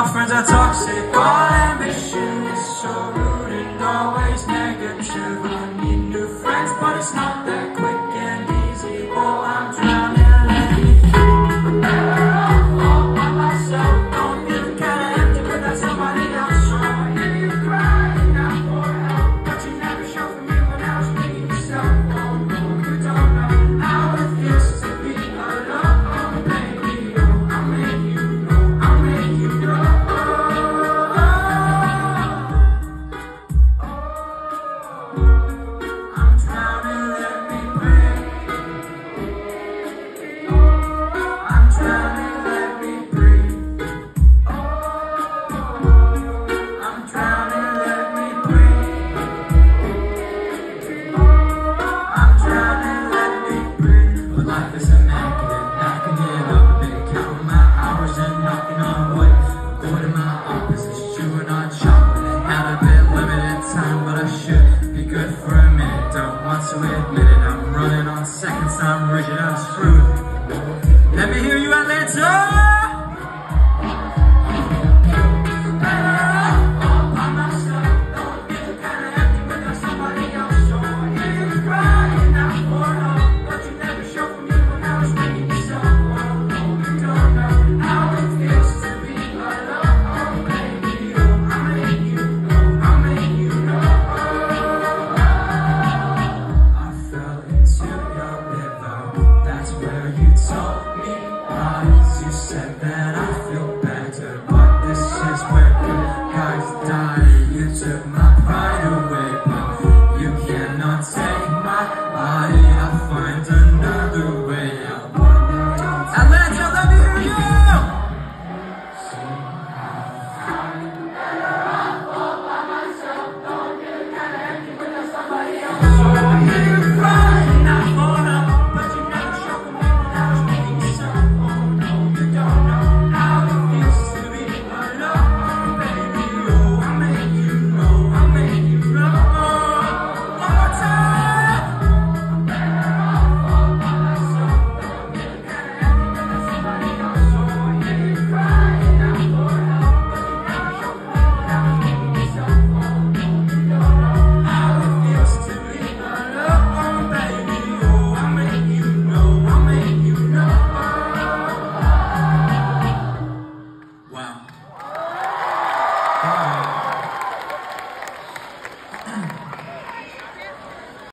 my friends are toxic. All ambition is so rude and always negative. I need new friends, but it's not that quick and easy. Oh, I'm drowning, let me free. I'm better off all by myself. Don't feel kinda empty without somebody else. So I hear you crying out for help, but you never showed for me when I was being yourself. Oh no, you don't know how it feels to be alone, baby. Oh, I'll make you know, I'll make you know. I'm drowning, let me breathe. I'm drowning, let me breathe. I'm drowning, let me breathe. I'm drowning, let me breathe. But life is immaculate, knocking it up a bit, counting my hours and knocking on wood. Avoiding my opposites, chewing on chocolate. Had a bit limited time, but I should be good for a minute. Don't want to admit it, I'm running on seconds, I'm rigid, I'm screwed. Let me hear you, Atlanta! Where you told me lies, you said that